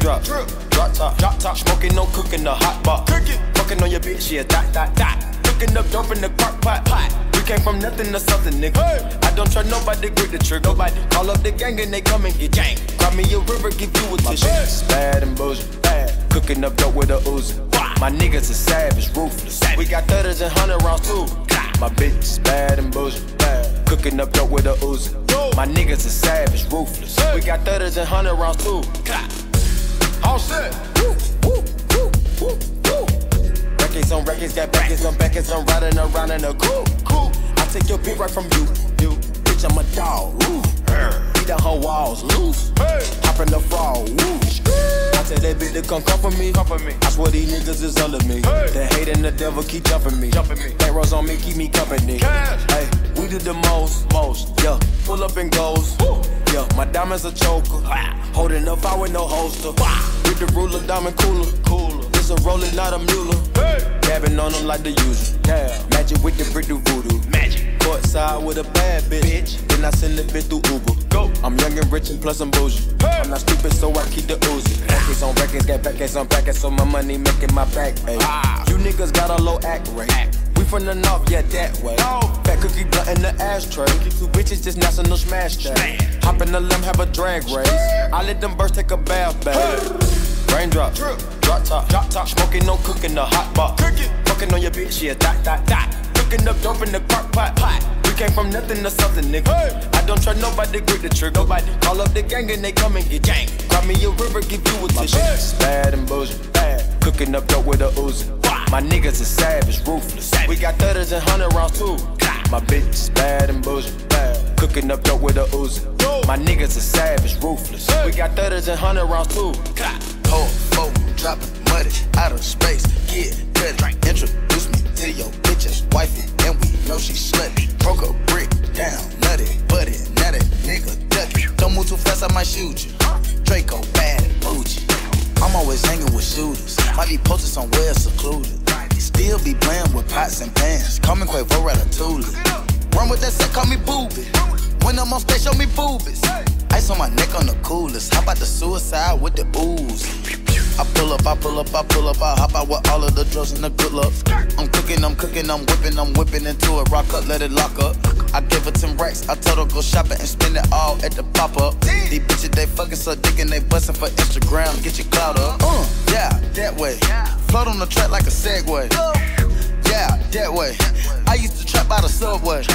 Raindrop, drop top, smoking, no cooking, the hot pot. Fucking on your bitch, yeah, dot. Cooking up dope in the crock pot. We came from nothing to something, nigga. I don't trust nobody, grip the trigger. Nobody call up the gang and they come and get gang. Cry me a river, give you a tissue. My bitch bad and bullshit, cooking up dope with a Uzi. My niggas are savage, ruthless. We got 30s and 100 rounds too. My bitch is bad and bullshit, cooking up dope with a Uzi. My niggas are savage, ruthless. We got 30s and 100 rounds too. All set. Records on records, got backers on backers. I'm riding around in a coupe. I take your beat right from you. Bitch, I'm a dog. Beat the whole walls loose. Hop in the fall. I tell that bitch to come for me. I swear these niggas is under me. The hate and the devil keep jumping me. Bankrolls on me, keep me company. Hey, we do the most, yeah. Pull up and goes, yeah. My diamonds a choker, holding up fire with no holster. With the ruler, diamond cooler. It's a roller, not a mule. Dabbing on them like the usual. Magic with the brick do voodoo. Courtside with a bad bitch. Then I send the bitch through Uber. I'm young and rich and plus I'm bougie. I'm not stupid, so I keep the Uzi. Records on records, got backers on backers, so my money making my back ache. You niggas got a low act rate. We from the north, yeah, that way. Fat cookie blunt in the ashtray. Two bitches just national smash day. Hop in the limb, have a drag race. I let them birds take a bath, babe. Raindrop, drop top, smoking, no cooking, the hot pot. Fucking on your bitch, yeah, dot. Cooking up dope in the crock pot. We came from nothing to something, nigga. I don't trust nobody, grip the trigger. Nobody call up the gang and they come and get gang. Cry me a river, give you a tissue. My bitch bad and bullshit, cooking up dope with a Uzi. My niggas is savage, ruthless. We got 30s and 100 rounds too. My bitch is bad and bullshit, cooking up dope with a Uzi. My niggas is savage, ruthless. We got 30s and 100 rounds too. Whole folk dropping money out of space. Get ready, introduce me to your bitch's wifey, and we know she slutty. Broke a brick down, nutty, buddy, now that nigga ducky. Don't move too fast, I might shoot you. Draco bad and bougie. I'm always hanging with shooters. Might be posted somewhere secluded. Still be playing with pots and pans. Call me Quavo Ratatouille. Run with that set, call me Booby. When I'm on stage, show me boobies. Ice on my neck on the coolest. How about the suicide with the ooze? I pull up, I hop out with all of the drugs and the good luck. I'm cooking, I'm whipping into it. Rock up, let it lock up. I give her 10 racks, I told her go shopping and spend it all at the pop-up. These bitches, they fucking so dick and they bustin' for Instagram, get your clout up. Yeah, that way. Float on the track like a Segway. Yeah, that way. I used to trap by the subway.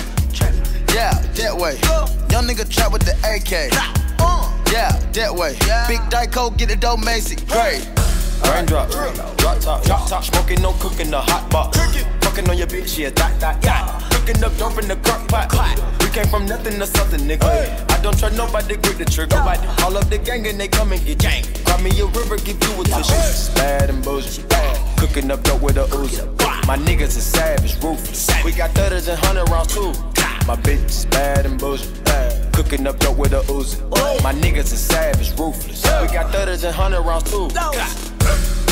Yeah, that way. Young nigga trap with the AK. Yeah, that way. Big Dyco, get it dough, Macy. Great. Raindrop, drop top, smoking, no cooking, the hot pot. Fucking on your bitch, yeah, dot. Cooking up dope in the crock pot. We came from nothing to something, nigga. I don't trust nobody, grip the trigger. Nobody call up the gang and they come and get gang. Cry me a river, give you a tissue. Bad and bullshit, cooking up dope with a Uzi. My niggas are savage, ruthless. We got 30s and 100 rounds too. My bitch is bad and bullshit, cooking up dope with a Uzi. My niggas are savage, ruthless. We got 30s and 100 rounds too.